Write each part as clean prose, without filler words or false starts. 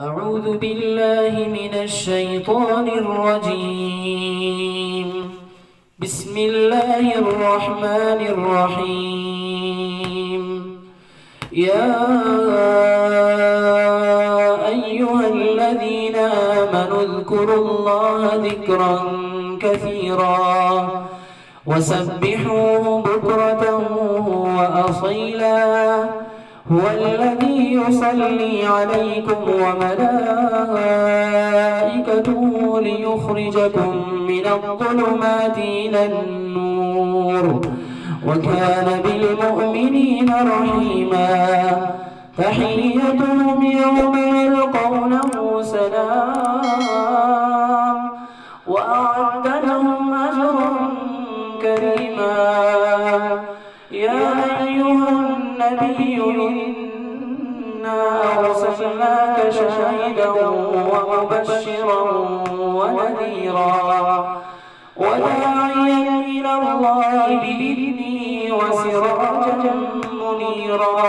أعوذ بالله من الشيطان الرجيم. بسم الله الرحمن الرحيم. يا أيها الذين آمنوا اذكروا الله ذكرا كثيرا وسبحوه بكرة وأصيلا. هو الذي يصلي عليكم وملائكته ليخرجكم من الظلمات إلى النور وكان بالمؤمنين رحيما. تحيتهم يوم يلقونه سلام وأعد لهم أجرا كريما. يا أيها النبي إنا أرسلناك شاهدا ومبشرا ونذيرا وداعيا إلى الله بإذنه وسراجا منيرا.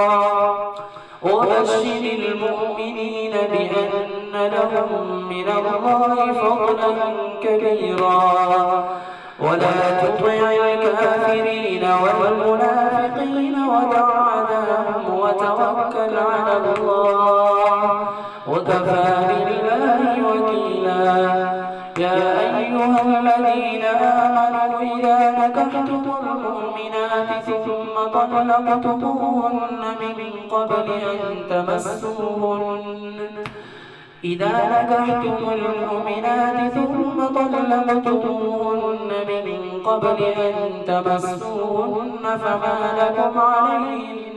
وبشر المؤمنين بأن لهم من الله فضلا كبيرا. ولا تطع الكافرين والمنافقين ودع أذاهم وتوكل على الله وكفى بالله وكيلا. يا أيها الذين آمنوا إذا نكحتم المؤمنات ثم طلقتموهن من قبل أن تمسوهن إذا نكحتم المؤمنات ثم طلقتموهن من قبل أن تمسوهن فما لكم عليهن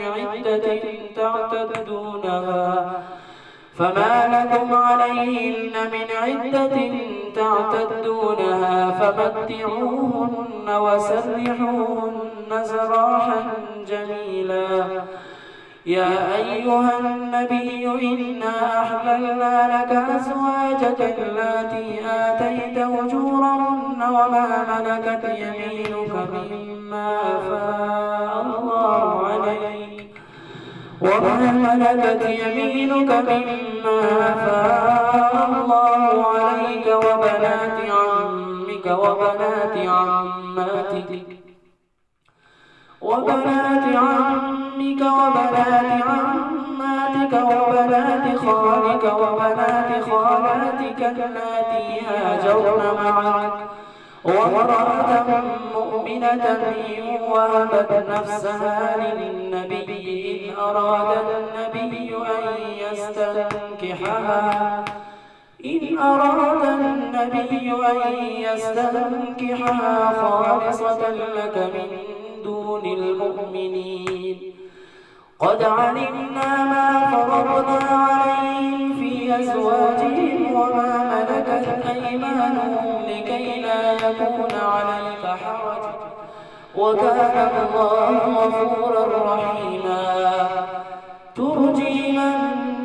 من عدة تعتدونها فمتعوهن وسرحوهن سراحا جميلا. يا أيها النبي إنا أحللنا لك أزواجك اللاتي آتيت أجورهن وما ملكت يمينك مما أفاء الله عليك وبنات عمك وبنات عماتك وبنات وبنات خالك وبنات خالاتك اللاتي هاجرن معك وامرأة مؤمنة إن وهبت نفسها للنبي إن أراد النبي أن يستنكحها خالصة لك من دون المؤمنين. قد علمنا ما فرضنا عليهم في أزواجهم وما ملكت أيمانهم لكي لا يكون عليك حرج وكان الله غفورا رحيما. ترجي من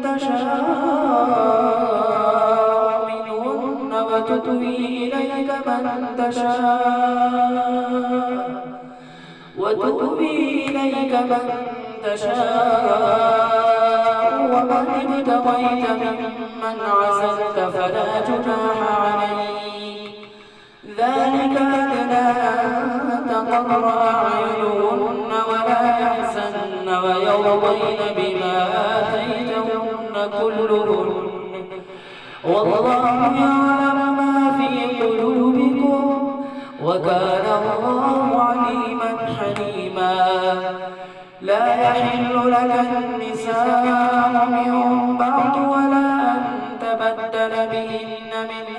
تشاء منهن وتؤوي إليك من تشاء ومن ابتغيت ممن عزلت فلا جناح عليك. ذلك أدنى أن تقر أعينهن ولا يحزن ويرضين بما آتيتهن كلهن والله يعلم ما في قلوبكم وكان الله عليما حليما. لا يحل لك النساء من بعد ولا أن تبدل بهن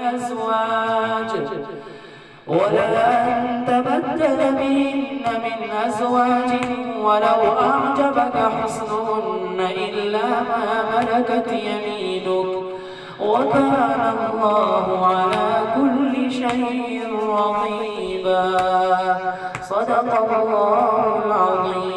من أزواج ولو أعجبك حسنهن إلا ما ملكت يمينك وكان الله على كل شيء رقيبا. صدق الله العظيم.